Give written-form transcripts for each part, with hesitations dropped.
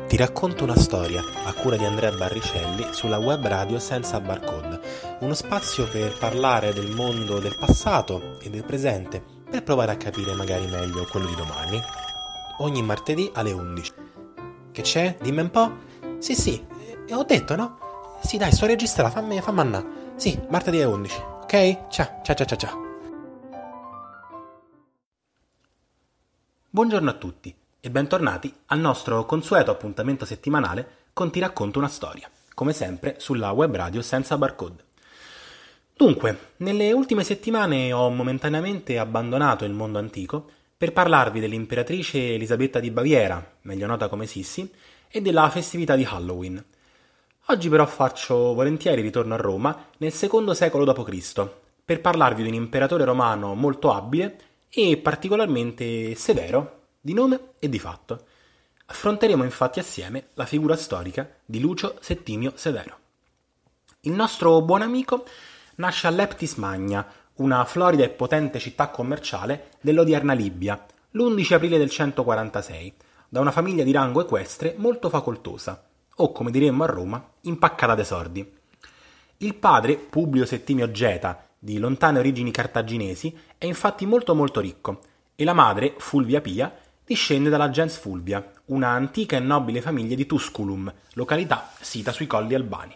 Ti racconto una storia a cura di Andrea Barricelli sulla web radio Senza Barcode, uno spazio per parlare del mondo del passato e del presente, per provare a capire magari meglio quello di domani. Ogni martedì alle 11. Che c'è? Dimmi un po'? Sì, ho detto, no? Sì, dai, sto registrando, fammi andare. Sì, martedì alle 11, ok? Ciao. Buongiorno a tutti e bentornati al nostro consueto appuntamento settimanale con Ti racconto una storia, come sempre sulla web radio Senza Barcode. Dunque, nelle ultime settimane ho momentaneamente abbandonato il mondo antico per parlarvi dell'imperatrice Elisabetta di Baviera, meglio nota come Sissi, e della festività di Halloween. Oggi però faccio volentieri ritorno a Roma nel secondo secolo d.C. per parlarvi di un imperatore romano molto abile e particolarmente severo di nome e di fatto. Affronteremo infatti assieme la figura storica di Lucio Settimio Severo. Il nostro buon amico nasce a Leptis Magna, una florida e potente città commerciale dell'odierna Libia, l'11 aprile del 146, da una famiglia di rango equestre molto facoltosa, o come diremmo a Roma, impaccata de sordi. Il padre, Publio Settimio Geta, di lontane origini cartaginesi, è infatti molto ricco, e la madre, Fulvia Pia, discende dalla gens Fulvia, una antica e nobile famiglia di Tusculum, località sita sui colli albani.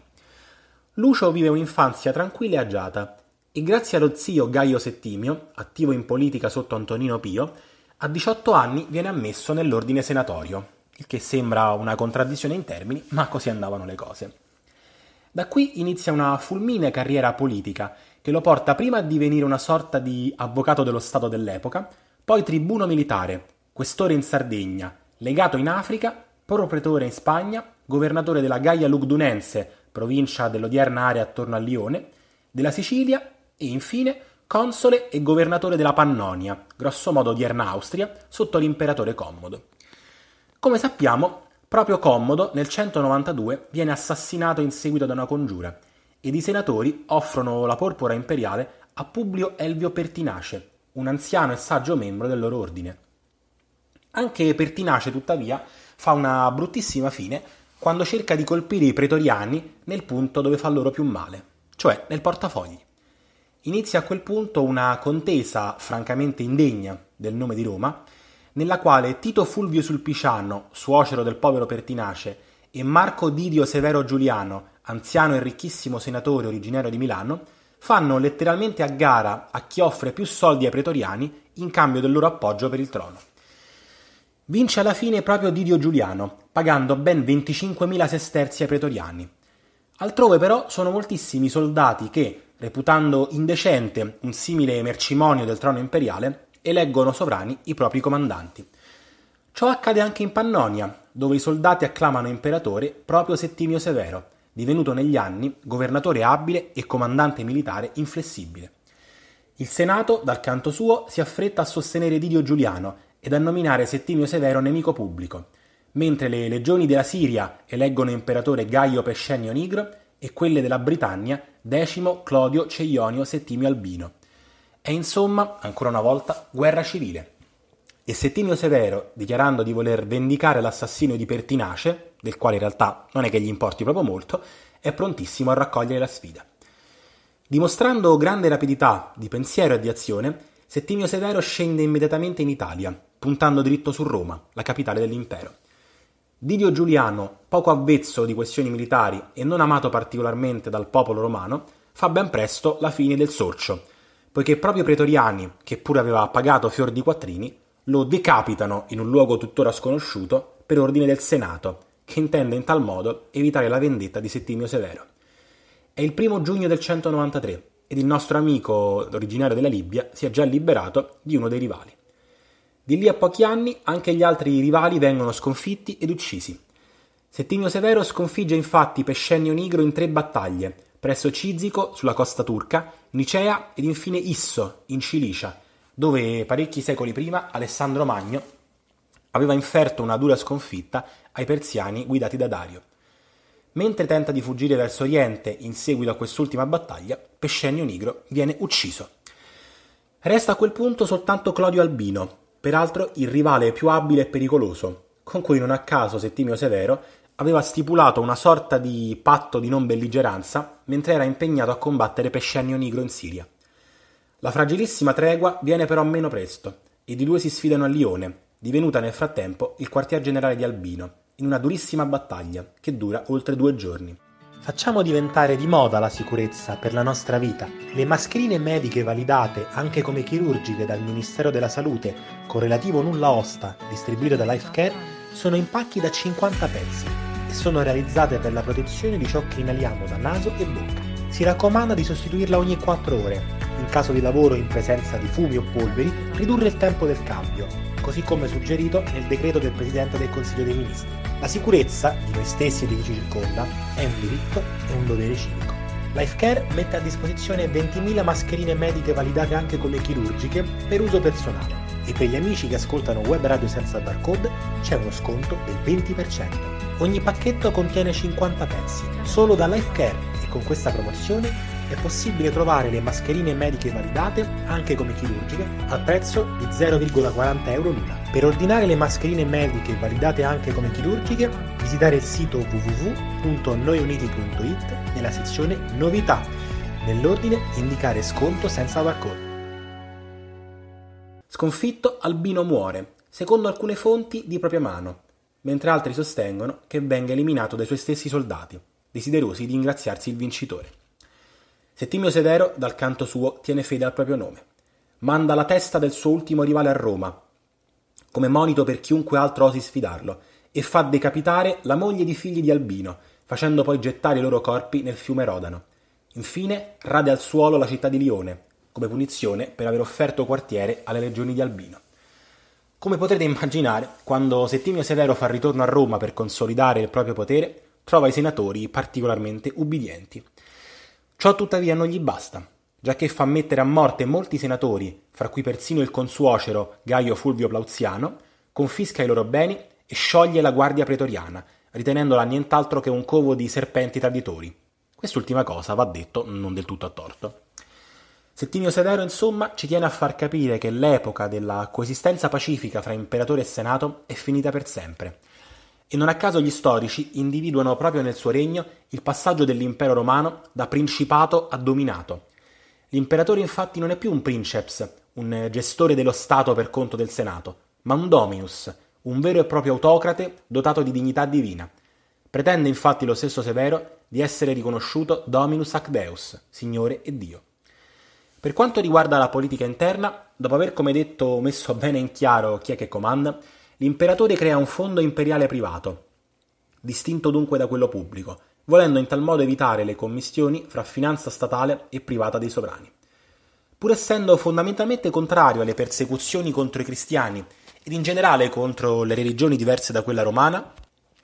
Lucio vive un'infanzia tranquilla e agiata, e grazie allo zio Gaio Settimio, attivo in politica sotto Antonino Pio, a 18 anni viene ammesso nell'ordine senatorio, il che sembra una contraddizione in termini, ma così andavano le cose. Da qui inizia una fulminea carriera politica, che lo porta prima a divenire una sorta di avvocato dello Stato dell'epoca, poi tribuno militare, questore in Sardegna, legato in Africa, propretore in Spagna, governatore della Gaia Lugdunense, provincia dell'odierna area attorno a Lione, della Sicilia e infine console e governatore della Pannonia, grossomodo odierna Austria, sotto l'imperatore Commodo. Come sappiamo, proprio Commodo nel 192 viene assassinato in seguito ad una congiura ed i senatori offrono la porpora imperiale a Publio Elvio Pertinace, un anziano e saggio membro del loro ordine. Anche Pertinace, tuttavia, fa una bruttissima fine quando cerca di colpire i pretoriani nel punto dove fa loro più male, cioè nel portafogli. Inizia a quel punto una contesa francamente indegna del nome di Roma, nella quale Tito Fulvio Sulpiciano, suocero del povero Pertinace, e Marco Didio Severo Giuliano, anziano e ricchissimo senatore originario di Milano, fanno letteralmente a gara a chi offre più soldi ai pretoriani in cambio del loro appoggio per il trono. Vince alla fine proprio Didio Giuliano, pagando ben 25.000 sesterzi ai pretoriani. Altrove però sono moltissimi soldati che, reputando indecente un simile mercimonio del trono imperiale, eleggono sovrani i propri comandanti. Ciò accade anche in Pannonia, dove i soldati acclamano imperatore proprio Settimio Severo, divenuto negli anni governatore abile e comandante militare inflessibile. Il Senato, dal canto suo, si affretta a sostenere Didio Giuliano ed a nominare Settimio Severo nemico pubblico, mentre le legioni della Siria eleggono imperatore Gaio Pescenio Nigro e quelle della Britannia Decimo Clodio Ceionio Settimio Albino. È insomma, ancora una volta, guerra civile. E Settimio Severo, dichiarando di voler vendicare l'assassinio di Pertinace, del quale in realtà non è che gli importi proprio molto, è prontissimo a raccogliere la sfida. Dimostrando grande rapidità di pensiero e di azione, Settimio Severo scende immediatamente in Italia, puntando dritto su Roma, la capitale dell'impero. Didio Giuliano, poco avvezzo di questioni militari e non amato particolarmente dal popolo romano, fa ben presto la fine del sorcio, poiché proprio i pretoriani, che pure aveva pagato fior di quattrini, lo decapitano in un luogo tuttora sconosciuto per ordine del Senato, che intende in tal modo evitare la vendetta di Settimio Severo. È il 1 giugno del 193 ed il nostro amico originario della Libia si è già liberato di uno dei rivali. Di lì a pochi anni anche gli altri rivali vengono sconfitti ed uccisi. Settimio Severo sconfigge infatti Pescenio Nigro in 3 battaglie, presso Cizico sulla costa turca, Nicea ed infine Isso in Cilicia, dove parecchi secoli prima Alessandro Magno aveva inferto una dura sconfitta ai persiani guidati da Dario. Mentre tenta di fuggire verso oriente in seguito a quest'ultima battaglia, Pescenio Nigro viene ucciso. Resta a quel punto soltanto Clodio Albino, peraltro il rivale più abile e pericoloso, con cui non a caso Settimio Severo aveva stipulato una sorta di patto di non belligeranza mentre era impegnato a combattere Pescenio Nigro in Siria. La fragilissima tregua viene però meno presto ed i due si sfidano a Lione, divenuta nel frattempo il quartier generale di Albino, in una durissima battaglia che dura oltre 2 giorni. Facciamo diventare di moda la sicurezza per la nostra vita. Le mascherine mediche validate anche come chirurgiche dal Ministero della Salute con relativo nulla osta distribuite da Lifecare sono in pacchi da 50 pezzi e sono realizzate per la protezione di ciò che inaliamo da naso e bocca. Si raccomanda di sostituirla ogni 4 ore. In caso di lavoro in presenza di fumi o polveri, ridurre il tempo del cambio, così come suggerito nel decreto del Presidente del Consiglio dei Ministri. La sicurezza di noi stessi e di chi ci circonda è un diritto e un dovere civico. Lifecare mette a disposizione 20.000 mascherine mediche validate anche come chirurgiche per uso personale e per gli amici che ascoltano Web Radio senza barcode c'è uno sconto del 20%. Ogni pacchetto contiene 50 pezzi, solo da Lifecare, e con questa promozione è possibile trovare le mascherine mediche validate anche come chirurgiche al prezzo di 0,40 euro l'una. Per ordinare le mascherine mediche validate anche come chirurgiche, visitare il sito www.noiuniti.it nella sezione Novità. Nell'ordine indicare sconto senza barcode. Sconfitto, Albino muore, secondo alcune fonti di propria mano, mentre altri sostengono che venga eliminato dai suoi stessi soldati, desiderosi di ingraziarsi il vincitore. Settimio Severo, dal canto suo, tiene fede al proprio nome. Manda la testa del suo ultimo rivale a Roma, come monito per chiunque altro osi sfidarlo, e fa decapitare la moglie ed i figli di Albino, facendo poi gettare i loro corpi nel fiume Rodano. Infine rade al suolo la città di Lione, come punizione per aver offerto quartiere alle legioni di Albino. Come potrete immaginare, quando Settimio Severo fa ritorno a Roma per consolidare il proprio potere, trova i senatori particolarmente ubbidienti. Ciò tuttavia non gli basta, giacché fa mettere a morte molti senatori, fra cui persino il consuocero Gaio Fulvio Plauziano, confisca i loro beni e scioglie la guardia pretoriana, ritenendola nient'altro che un covo di serpenti traditori. Quest'ultima cosa, va detto, non del tutto a torto. Settimio Severo, insomma, ci tiene a far capire che l'epoca della coesistenza pacifica fra imperatore e senato è finita per sempre. E non a caso gli storici individuano proprio nel suo regno il passaggio dell'impero romano da principato a dominato. L'imperatore infatti non è più un princeps, un gestore dello Stato per conto del Senato, ma un dominus, un vero e proprio autocrate dotato di dignità divina. Pretende infatti lo stesso Severo di essere riconosciuto dominus ac deus, Signore e Dio. Per quanto riguarda la politica interna, dopo aver come detto messo bene in chiaro chi è che comanda, l'imperatore crea un fondo imperiale privato, distinto dunque da quello pubblico, volendo in tal modo evitare le commistioni fra finanza statale e privata dei sovrani. Pur essendo fondamentalmente contrario alle persecuzioni contro i cristiani ed in generale contro le religioni diverse da quella romana,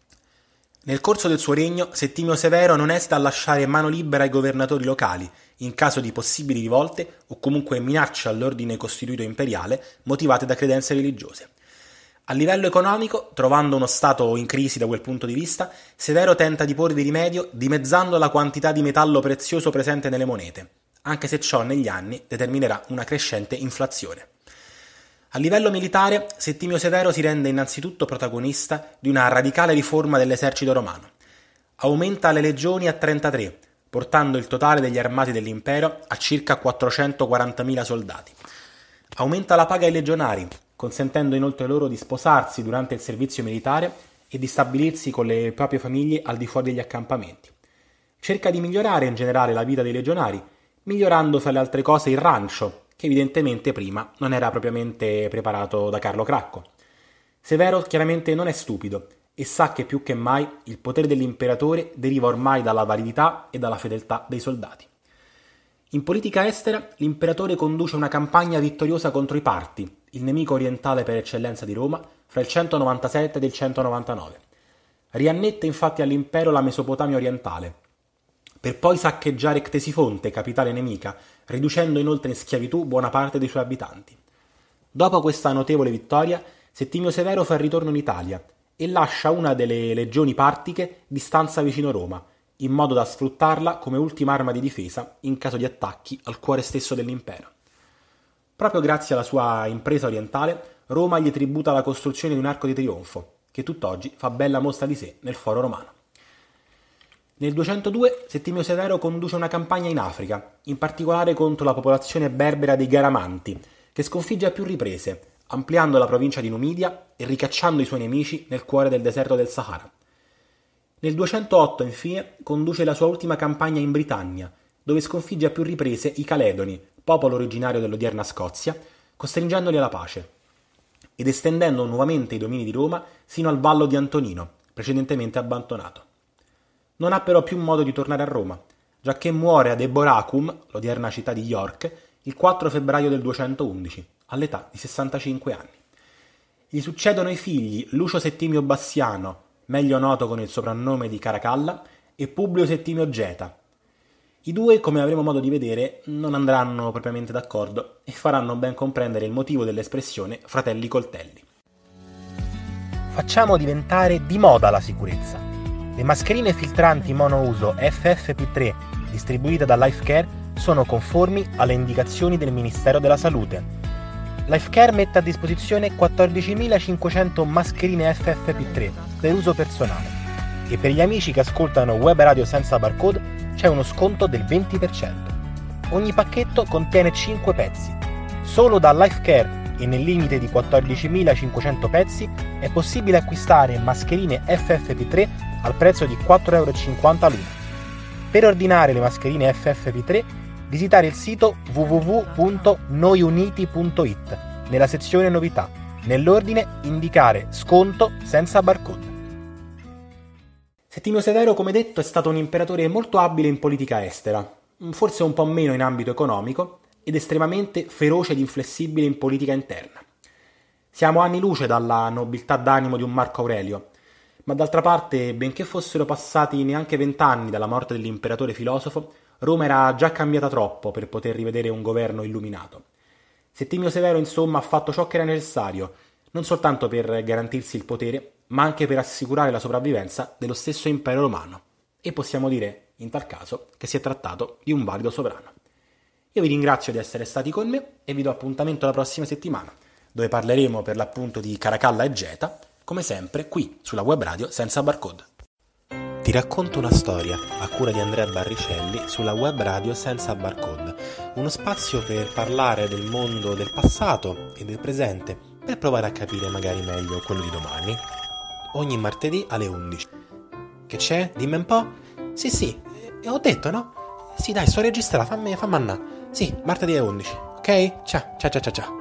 nel corso del suo regno Settimio Severo non esita a lasciare mano libera ai governatori locali in caso di possibili rivolte o comunque minacce all'ordine costituito imperiale motivate da credenze religiose. A livello economico, trovando uno Stato in crisi da quel punto di vista, Severo tenta di porvi rimedio dimezzando la quantità di metallo prezioso presente nelle monete, anche se ciò negli anni determinerà una crescente inflazione. A livello militare, Settimio Severo si rende innanzitutto protagonista di una radicale riforma dell'esercito romano. Aumenta le legioni a 33, portando il totale degli armati dell'impero a circa 440.000 soldati. Aumenta la paga ai legionari, consentendo inoltre loro di sposarsi durante il servizio militare e di stabilirsi con le proprie famiglie al di fuori degli accampamenti. Cerca di migliorare in generale la vita dei legionari, migliorando fra le altre cose il rancio, che evidentemente prima non era propriamente preparato da Carlo Cracco. Severo chiaramente non è stupido e sa che più che mai il potere dell'imperatore deriva ormai dalla validità e dalla fedeltà dei soldati. In politica estera, l'imperatore conduce una campagna vittoriosa contro i Parti, il nemico orientale per eccellenza di Roma, fra il 197 ed il 199. Riannette infatti all'impero la Mesopotamia orientale, per poi saccheggiare Ctesifonte, capitale nemica, riducendo inoltre in schiavitù buona parte dei suoi abitanti. Dopo questa notevole vittoria, Settimio Severo fa il ritorno in Italia e lascia una delle legioni partiche di stanza vicino Roma, in modo da sfruttarla come ultima arma di difesa in caso di attacchi al cuore stesso dell'impero. Proprio grazie alla sua impresa orientale, Roma gli tributa la costruzione di un arco di trionfo, che tutt'oggi fa bella mostra di sé nel Foro Romano. Nel 202 Settimio Severo conduce una campagna in Africa, in particolare contro la popolazione berbera dei Garamanti, che sconfigge a più riprese, ampliando la provincia di Numidia e ricacciando i suoi nemici nel cuore del deserto del Sahara. Nel 208, infine, conduce la sua ultima campagna in Britannia, dove sconfigge a più riprese i Caledoni, popolo originario dell'odierna Scozia, costringendoli alla pace, ed estendendo nuovamente i domini di Roma sino al Vallo di Antonino, precedentemente abbandonato. Non ha però più modo di tornare a Roma, giacché muore ad Eboracum, l'odierna città di York, il 4 febbraio del 211, all'età di 65 anni. Gli succedono i figli Lucio Settimio Bassiano, meglio noto con il soprannome di Caracalla, e Publio Settimio Geta. I due, come avremo modo di vedere, non andranno propriamente d'accordo e faranno ben comprendere il motivo dell'espressione fratelli coltelli. Facciamo diventare di moda la sicurezza. Le mascherine filtranti monouso FFP3 distribuite da Lifecare sono conformi alle indicazioni del Ministero della Salute. Lifecare mette a disposizione 14.500 mascherine FFP3 per uso personale e per gli amici che ascoltano Web Radio senza barcode c'è uno sconto del 20%. Ogni pacchetto contiene 5 pezzi. Solo da Lifecare e nel limite di 14.500 pezzi è possibile acquistare mascherine FFP3 al prezzo di 4,50 € l'una. Per ordinare le mascherine FFP3 visitare il sito www.noiuniti.it nella sezione novità, nell'ordine indicare sconto senza barcode. Settimio Severo, come detto, è stato un imperatore molto abile in politica estera, forse un po' meno in ambito economico, ed estremamente feroce ed inflessibile in politica interna. Siamo anni luce dalla nobiltà d'animo di un Marco Aurelio, ma d'altra parte, benché fossero passati neanche 20 anni dalla morte dell'imperatore filosofo, Roma era già cambiata troppo per poter rivedere un governo illuminato. Settimio Severo, insomma, ha fatto ciò che era necessario, non soltanto per garantirsi il potere, ma anche per assicurare la sopravvivenza dello stesso impero romano. E possiamo dire, in tal caso, che si è trattato di un valido sovrano. Io vi ringrazio di essere stati con me e vi do appuntamento la prossima settimana, dove parleremo per l'appunto di Caracalla e Geta, come sempre qui sulla Web Radio senza barcode. Ti racconto una storia a cura di Andrea Barricelli sulla Web Radio senza barcode, uno spazio per parlare del mondo del passato e del presente, per provare a capire magari meglio quello di domani. Ogni martedì alle 11. Che c'è? Dimmi un po'? Sì, ho detto, no? Sì, dai, sto registrando, fammi andare. Sì, martedì alle 11. Ok? Ciao.